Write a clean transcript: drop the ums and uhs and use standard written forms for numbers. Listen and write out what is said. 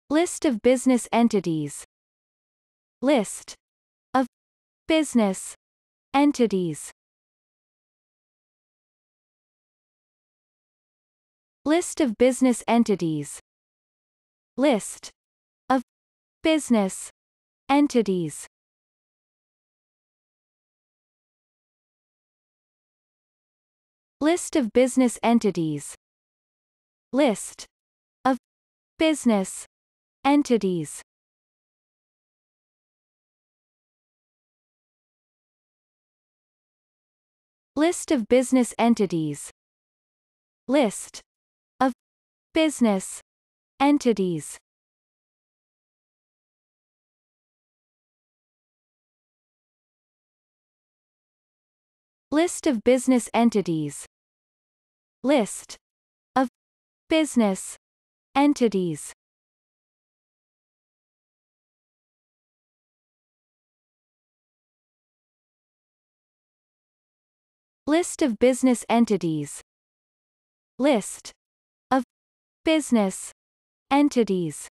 List of business entities. List of business entities. List of business entities. List of business entities. List of business entities. List of business entities. List of business entities. List of business entities. List of business entities. List of business entities. List of business entities. List of business entities.